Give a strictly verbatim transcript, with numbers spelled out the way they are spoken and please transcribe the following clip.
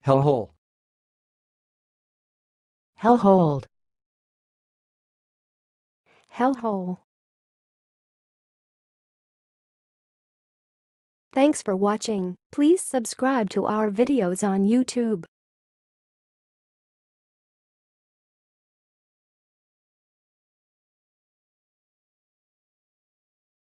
Hellhole. Hellhold. Hellhole. Thanks for watching. Please subscribe to our videos on YouTube.